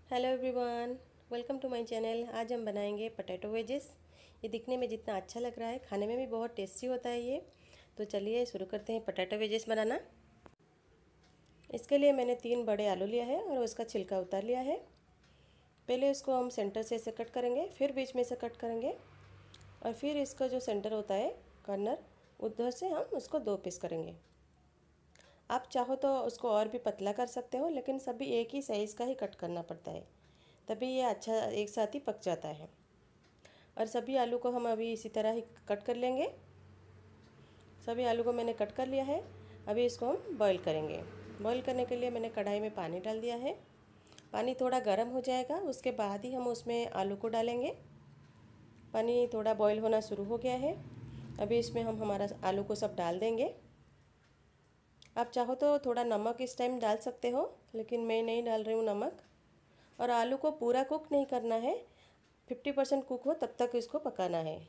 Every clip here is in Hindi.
Hello everyone, welcome to my channel. आज हम बनाएंगे पोटैटो वेजेस। ये दिखने में जितना अच्छा लग रहा है, खाने में भी बहुत टेस्टी होता है ये। तो चलिए शुरू करते हैं पोटैटो वेजेस बनाना। इसके लिए मैंने 3 बड़े आलू लिया है और उसका छिलका उतार लिया है। पहले इसको हम सेंटर से ऐसे कट करेंगे, फिर बीच में से कट करेंगे और फिर इसका जो सेंटर होता है कॉर्नर, उधर से हम उसको 2 पीस करेंगे। आप चाहो तो उसको और भी पतला कर सकते हो, लेकिन सभी एक ही साइज़ का ही कट करना पड़ता है, तभी ये अच्छा एक साथ ही पक जाता है। और सभी आलू को हम अभी इसी तरह ही कट कर लेंगे। सभी आलू को मैंने कट कर लिया है। अभी इसको हम बॉईल करेंगे। बॉईल करने के लिए मैंने कढ़ाई में पानी डाल दिया है। पानी थोड़ा गर्म हो जाएगा, उसके बाद ही हम उसमें आलू को डालेंगे। पानी थोड़ा बॉईल होना शुरू हो गया है। अभी इसमें हम हमारा आलू को सब डाल देंगे। आप चाहो तो थोड़ा नमक इस टाइम डाल सकते हो, लेकिन मैं नहीं डाल रही हूँ नमक। और आलू को पूरा कुक नहीं करना है, 50% कुक हो तब तक इसको पकाना है।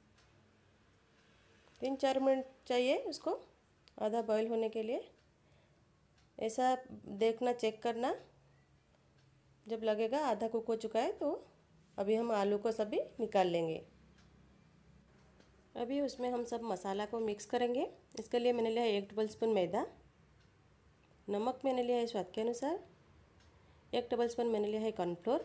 3-4 मिनट चाहिए उसको आधा बॉईल होने के लिए। ऐसा देखना, चेक करना, जब लगेगा आधा कुक हो चुका है तो अभी हम आलू को सभी निकाल लेंगे। अभी उसमें हम सब मसाला को मिक्स करेंगे। इसके लिए मैंने लिया है 1 टेबलस्पून मैदा। नमक मैंने लिया है स्वाद के अनुसार। 1 टेबलस्पून मैंने लिया है कॉर्नफ्लोर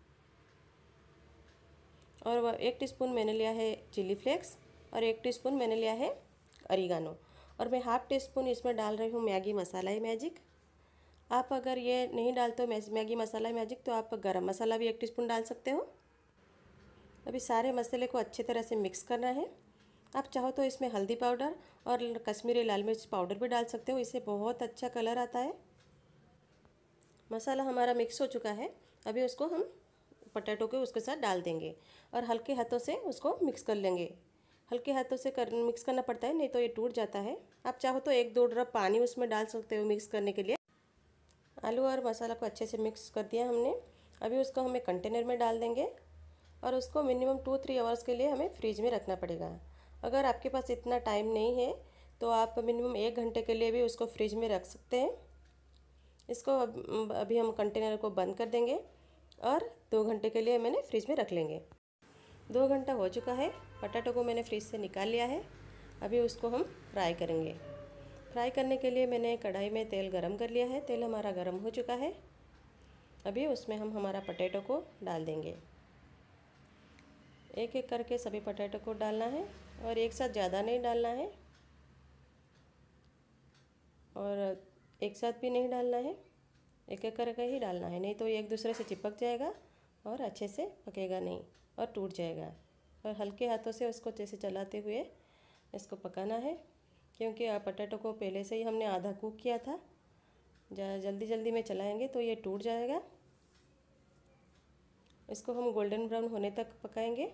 और 1 टीस्पून मैंने लिया है चिली फ्लेक्स और 1 टीस्पून मैंने लिया है अरिगानो। और मैं हाफ़ टीस्पून इसमें डाल रही हूँ मैगी मसाला ही मैजिक। आप अगर ये नहीं डालते हो मैगी मसाला ही मैजिक, तो आप गरम मसाला भी 1 टीस्पून डाल सकते हो। अभी सारे मसाले को अच्छी तरह से मिक्स करना है। आप चाहो तो इसमें हल्दी पाउडर और कश्मीरी लाल मिर्च पाउडर भी डाल सकते हो, इससे बहुत अच्छा कलर आता है। मसाला हमारा मिक्स हो चुका है। अभी उसको हम पोटैटो को उसके साथ डाल देंगे और हल्के हाथों से उसको मिक्स कर लेंगे। हल्के हाथों से मिक्स करना पड़ता है, नहीं तो ये टूट जाता है। आप चाहो तो 1-2 ड्रॉप पानी उसमें डाल सकते हो मिक्स करने के लिए। आलू और मसाला को अच्छे से मिक्स कर दिया हमने। अभी उसको हम एक कंटेनर में डाल देंगे और उसको मिनिमम 2-3 आवर्स के लिए हमें फ्रिज में रखना पड़ेगा। अगर आपके पास इतना टाइम नहीं है तो आप मिनिमम 1 घंटे के लिए भी उसको फ्रिज में रख सकते हैं। इसको अभी हम कंटेनर को बंद कर देंगे और 2 घंटे के लिए मैंने फ्रिज में रख लेंगे। 2 घंटा हो चुका है। पोटैटो को मैंने फ्रिज से निकाल लिया है। अभी उसको हम फ्राई करेंगे। फ्राई करने के लिए मैंने कढ़ाई में तेल गरम कर लिया है। तेल हमारा गरम हो चुका है। अभी उसमें हम हमारा पोटैटो को डाल देंगे। एक एक करके सभी पोटैटो को डालना है और एक साथ ज़्यादा नहीं डालना है और एक साथ भी नहीं डालना है, एक एक करके ही डालना है, नहीं तो एक दूसरे से चिपक जाएगा और अच्छे से पकेगा नहीं और टूट जाएगा। और हल्के हाथों से उसको जैसे चलाते हुए इसको पकाना है, क्योंकि पोटैटो को पहले से ही हमने आधा कुक किया था। जल्दी जल्दी में चलाएंगे तो ये टूट जाएगा। इसको हम गोल्डन ब्राउन होने तक पकाएंगे।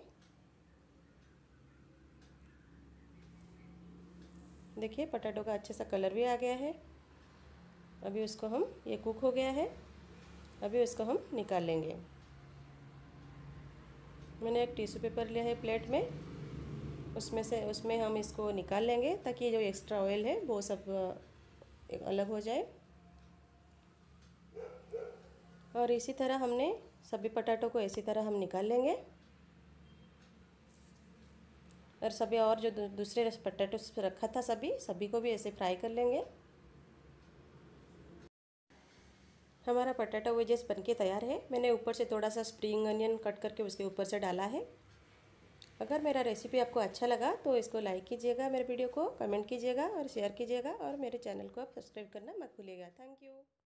देखिए पोटैटो का अच्छे सा कलर भी आ गया है। अभी उसको हम, ये कुक हो गया है, अभी उसको हम निकाल लेंगे। मैंने एक टिश्यू पेपर लिया है प्लेट में, उसमें हम इसको निकाल लेंगे ताकि जो एक्स्ट्रा ऑयल है वो सब अलग हो जाए। और इसी तरह हमने सभी पोटैटो को इसी तरह हम निकाल लेंगे और सभी और जो दूसरे पोटैटो रखा था सभी को भी ऐसे फ्राई कर लेंगे। हमारा पोटैटो वेजेस बनके तैयार है। मैंने ऊपर से थोड़ा सा स्प्रिंग अनियन कट करके उसके ऊपर से डाला है। अगर मेरा रेसिपी आपको अच्छा लगा तो इसको लाइक कीजिएगा, मेरे वीडियो को कमेंट कीजिएगा और शेयर कीजिएगा और मेरे चैनल को आप सब्सक्राइब करना मत भूलिएगा। Thank you.